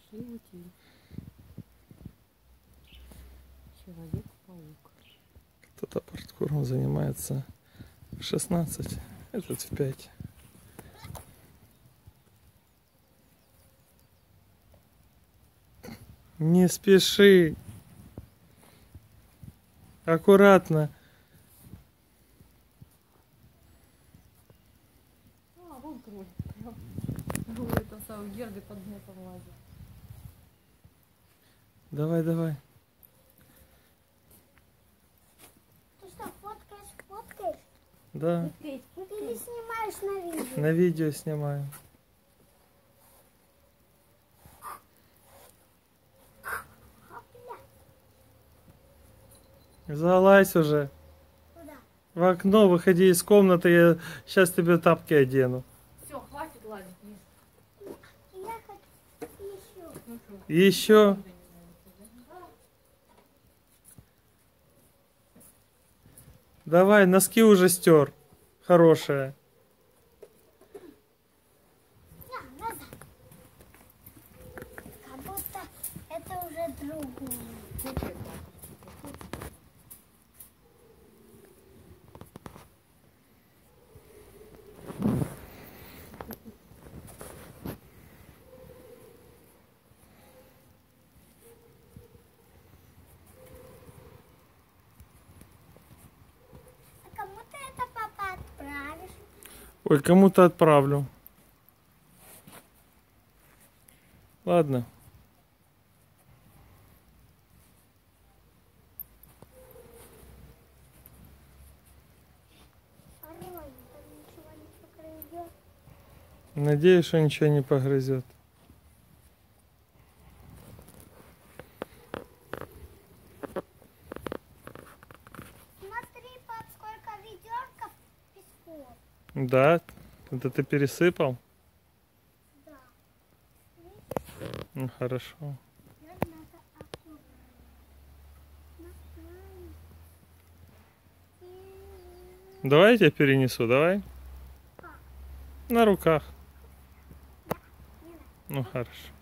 Нашли утиль. Человек-паук. Кто-то паркуром занимается в 16, этот в 5. Не спеши. Аккуратно. А, вон кролик. Прям. Это самый Герды под носом лазит. Давай, давай. Ты что, фоткаешь? Да, Ты не снимаешь на видео? на видео снимаю. Хопля. Залазь уже. Куда? В окно выходи из комнаты, я сейчас тебе тапки одену. Все, хватит лазить вниз. Я хочу еще. Ну что? Еще. Давай, носки уже стер. Хорошая. На, назад. Как будто это уже другое. А кому ты это, папа, отправишь? Ой, кому-то отправлю. Ладно. Порой там ничего не покрывет. Надеюсь, что ничего не погрызет. Смотри, пап, сколько ведерков песков. Да? Это ты пересыпал? Да. Ну, хорошо. Теперь надо аккуратно. Наклонить. Давай я тебя перенесу, давай. Как? На руках. Не надо. Ну, хорошо.